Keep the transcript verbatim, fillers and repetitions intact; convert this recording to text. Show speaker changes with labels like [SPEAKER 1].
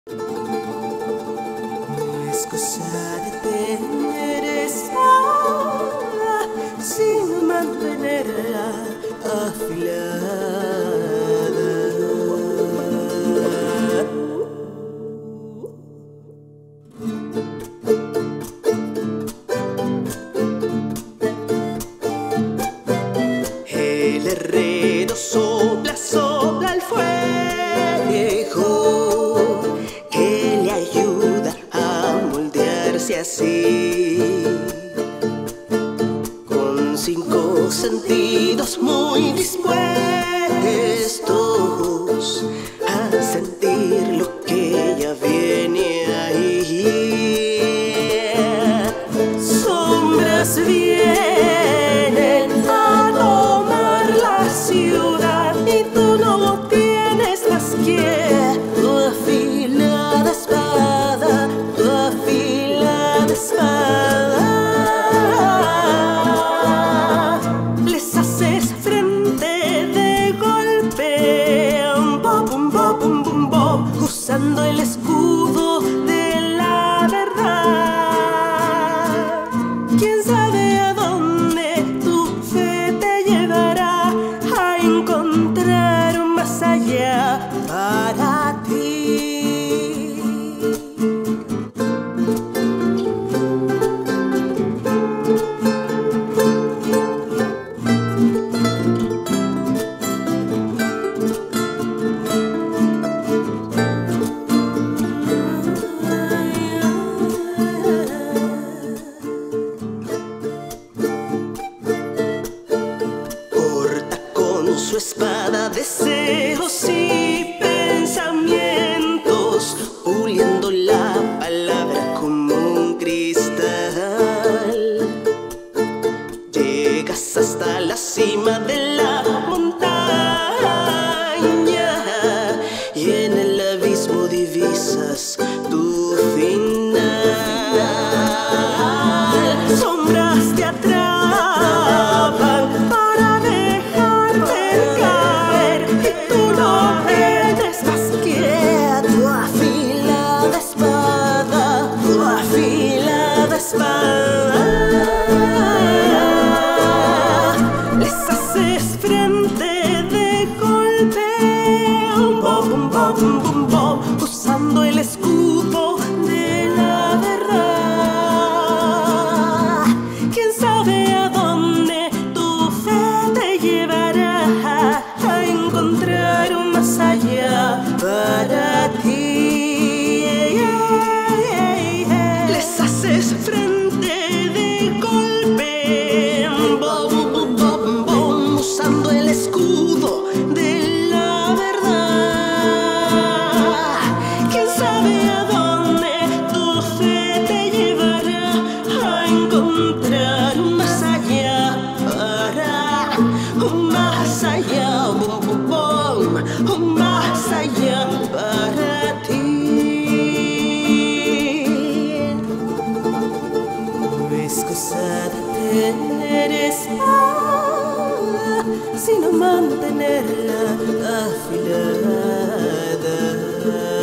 [SPEAKER 1] No es cosa de tener espada, sino mantenerla afilada. El herrero sopla, sopla el fuego que le ayuda a moldearse así, con cinco sentidos muy dispuestos a sentir lo que ya viene ahí. Sombras vienen a tomar la ciudad y tú no tienes más que tu afilada espada, tu afilada espada. Les haces frente de golpe, bom, bom, bom, bom, bom, bom, usando el escudo de la verdad. ¿Quién sabe a dónde tu fe te llevará a encontrar un más allá para ti? Su espada, deseos y pensamientos, puliendo la palabra como un cristal. Llegas hasta la cima de la montaña y en el abismo divisas tu final. Sombras te atrapan para dejarte caer y tú no eres más que tu afilada espada, tu afilada espada. Les haces frente de golpe, bom, bom, bom, bom, bom, usando el escudo de la verdad. ¿Quién sabe a dónde tu fe te llevará a encontrar un más allá para ti? Les haces frente de golpe, bom, bom, bom, bom, usando el escudo de la verdad. ¿Quién sabe a dónde tu fe te llevará a encontrar un más allá para, un más allá, bom, bom, bom, un más allá para ti? No es cosa de tener espada, sino mantenerla afilada.